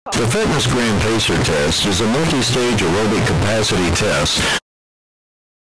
The Fitness Gram Pacer test is a multi-stage aerobic capacity test